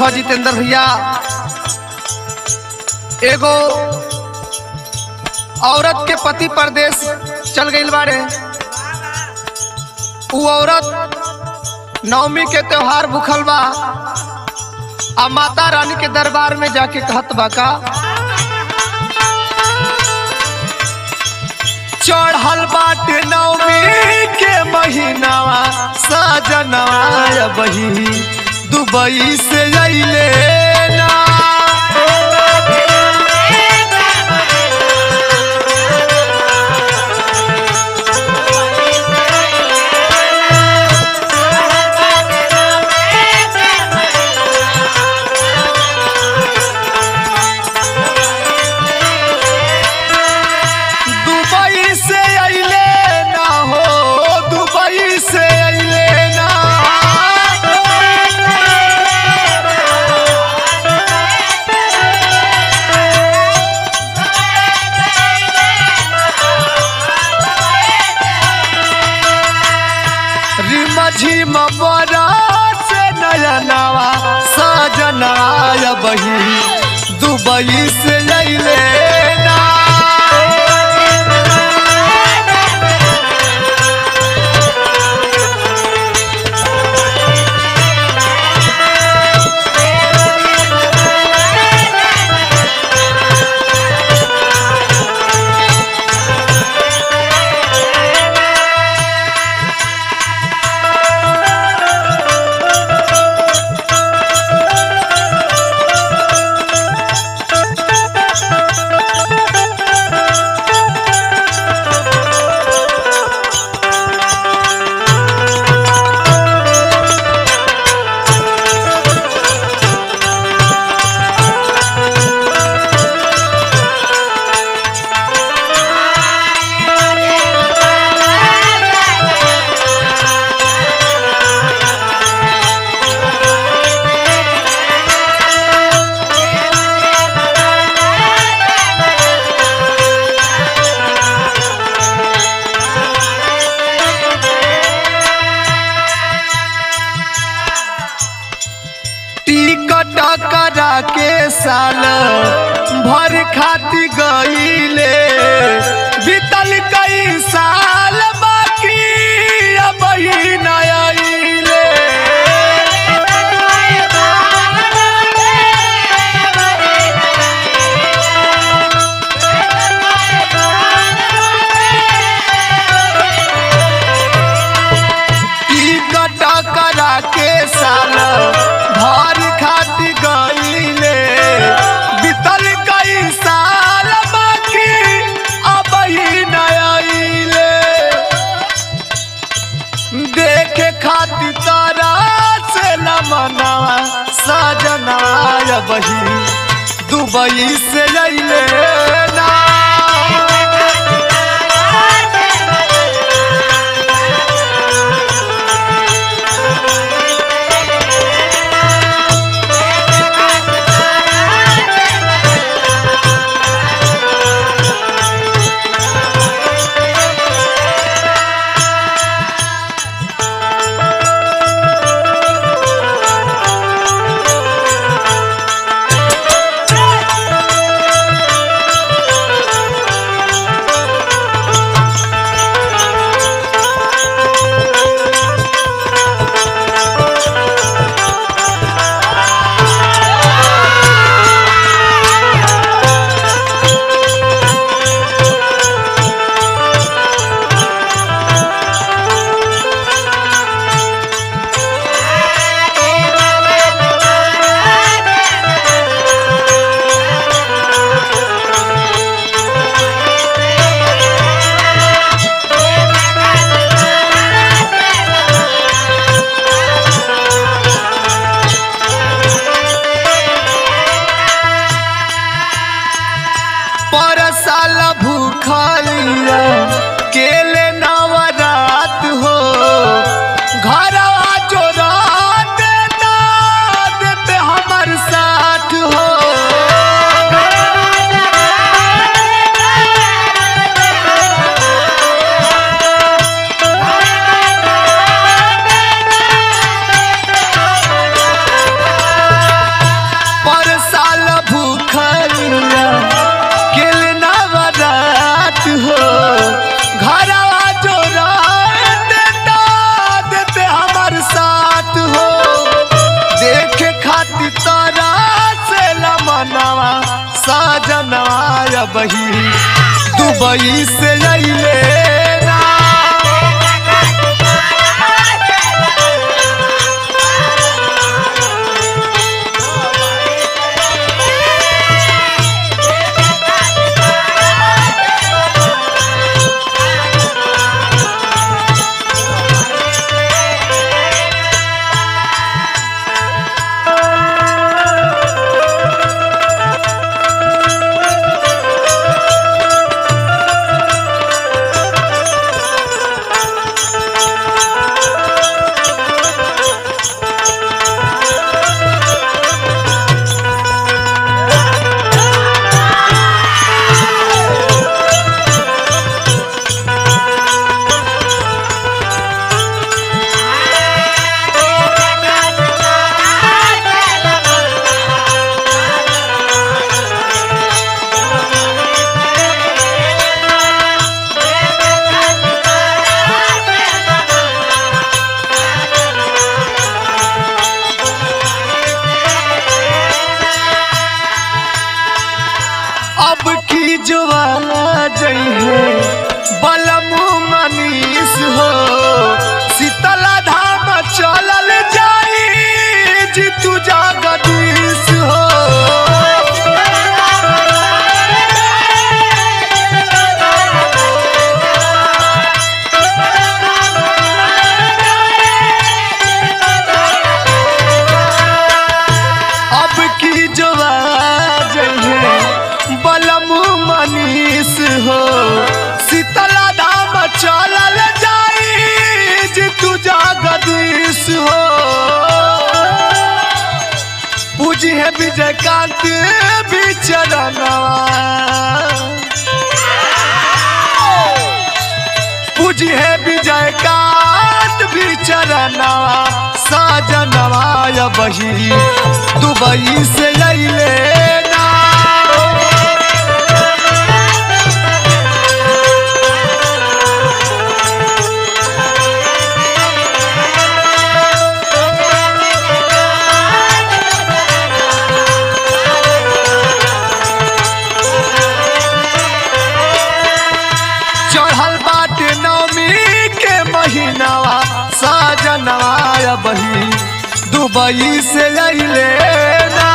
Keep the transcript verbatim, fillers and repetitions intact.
देखो जितेंद्र भैया, एगो औरत के पति परदेश चल गई बाड़े। वो औरत नवमी के त्योहार भूखल बा, आ माता रानी के दरबार में जाके कहत बा का, चढ़ल बाटे नवमी के महीनावा सजनवा बही दुबई से अइले ना। झिम बरस नयनवा सजनवा बही दुबई से अइले ना। टिकट करा के साल भर खाती गईले, बीतल कई साल बाकी अब ही न आइले। टिकट करा के साल भर खाती गईले, बीतल कई साल बाकी अब ही न आइले। देखे खाती तारा से न मनावा सजनवा बही दुबई से अइले ना। साल भूखलिया केले नवरात हो, घरवा चोरा देता देते हमर साथ हो। बही दुबई से अइले ना। अब की जुआ जइहे बलमु मनीष हो शीतला धाम चलल जाई जीतू जगदीश हो। अब की जुआ जइहे बलमु मनीष हो शीतला धाम चलल जाई जीतू जगदीश हो। पूजी है विजयकांत बिचरनवा पूजी है विजयकांत बिचरनवा साजनवा बही दुबई से अइले ना। चढ़ल बाटे नवमी के महीनावा साजनवा बही दुबई से अइले ना।